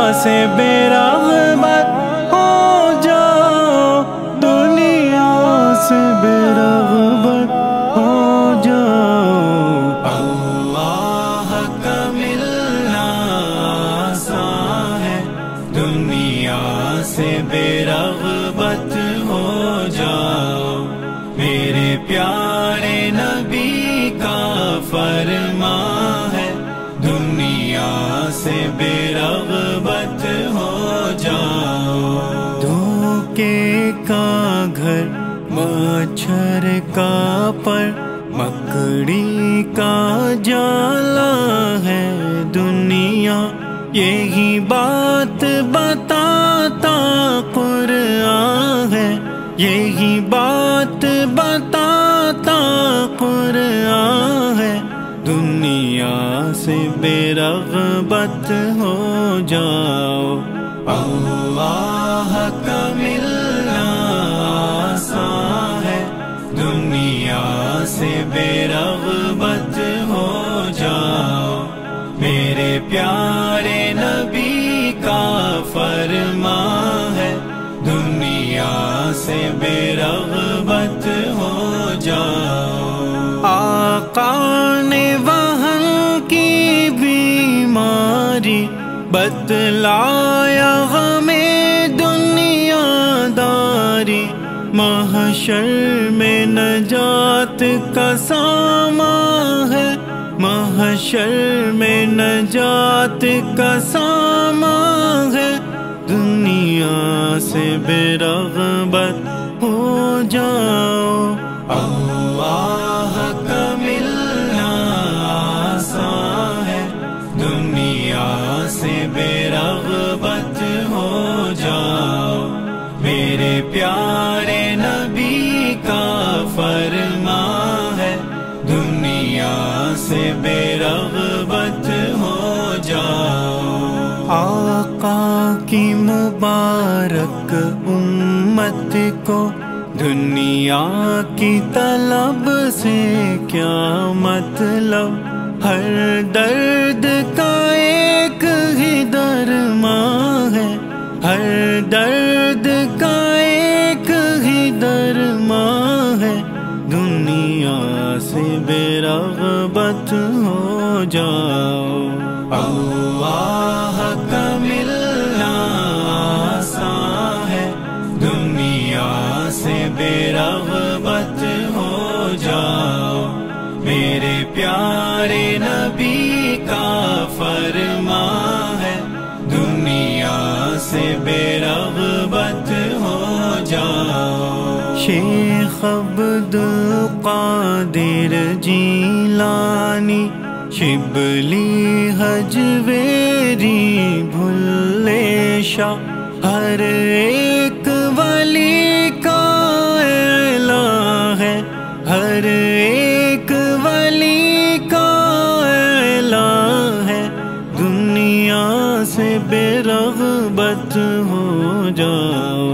سے بے رغبت ہو جاؤ، دنیا سے بے رغبت ہو جاؤ۔ اللہ کا ملنا آسان ہے، دنیا سے بے رغبت ہو جاؤ۔ میرے پیارے نبی کا فرمان ہے، دنیا سے بے رغبت ہو جاؤ۔ دھوکے کا گھر، مچھر کا پر، مکڑی کا جالا ہے دنیا، یہی بات بتاتا قرآن ہے، یہی بات بتاتا قرآن ہے۔ دنیا سے بے رغبت ہو جاؤ، اللہ کا ملنا آسان ہے، دنیا سے بے رغبت ہو جاؤ۔ میرے پیارے نبی کا فرمان ہے، دنیا سے بے رغبت ہو جاؤ۔ آقا نے وہن کی بیماری بتلایا ہمیں دنیا داری، محشر میں نجات کا سامان ہے، محشر میں نجات کا سامان ہے۔ دنیا سے بے رغبت ہو جاؤ، اللہ کا ملنا آسان ہے، دنیا سے بے رغبت ہو جاؤ۔ میرے پیارے نبی کا فرمان ہے، دنیا سے بے رغبت ہو جاؤ۔ آقا کی مبارک امت کو دنیا کی طلب سے کیا مطلب، ہر درد کا ایک ہی درمان ہے، ہر درد کا ایک ہی درمان ہے۔ دنیا سے بے رغبت ہو جاؤ، اللہ کا ملنا آسان ہے، دنیا سے بے رغبت ہو جاؤ۔ میرے پیارے نبی کا فرمان ہے، دنیا سے بے رغبت ہو جاؤ۔ شیخ عبد القادر جیلانی، شبلی حجویری، بھلے شاہ، ہر ایک ولی کا اعلان ہے، ہر ایک ولی کا اعلان ہے۔ دنیا سے بے رغبت ہو جاؤ،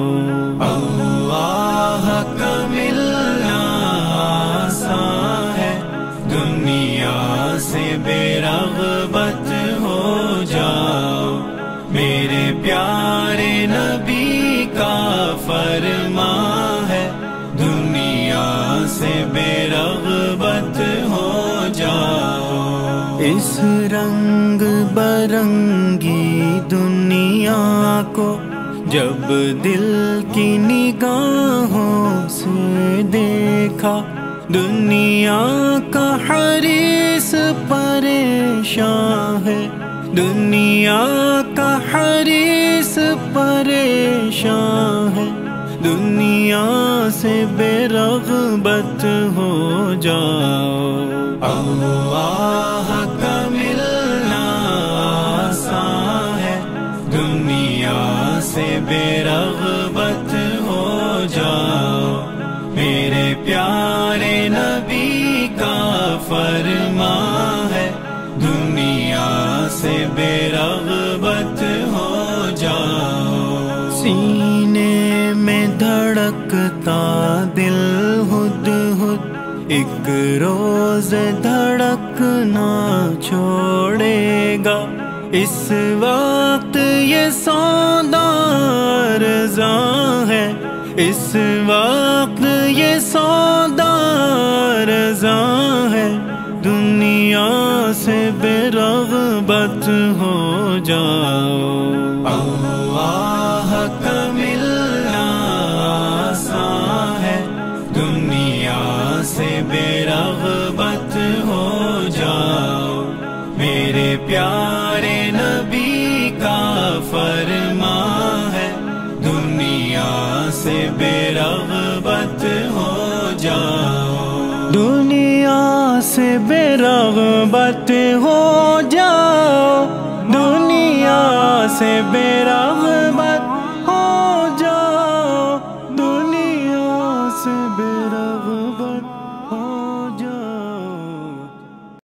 اللہ کا ملنا آسان ہے، دنیا سے بے رغبت ہو جاؤ۔ میرے پیارے نبی کا فرمان ہے، دنیا سے بے رغبت ہو جاؤ۔ اس رنگ برنگی دنیا کو جب دل کی نگاہوں سے دیکھا، دنیا کا حریص پریشان ہے، دنیا کا حریص پریشان ہے۔ دنیا سے بے رغبت ہو جاؤ، اللہ کا ملنا آسان ہے، دنیا سے بے رغبت ہو جاؤ۔ میرے پیارے نبی کا فرمان ہے، دنیا سے بے رغبت ہو جاؤ۔ سینے میں دھڑکتا دل ہد ہد، ایک روز دھڑکنا چھوڑے گا، اس وقت یہ سودا رضا ہے، اس وقت یہ سودا رضا ہے، دنیا سے بے رغبت ہو جاؤ۔ اللہ کا ملنا آسان ہے، دنیا سے بے رغبت ہو جاؤ۔ میرے پیارے نبی کا فرمان ہے، دنیا سے بے رغبت ہو جاؤ، دنیا سے بے رغبت ہو جاؤ، دنیا سے بے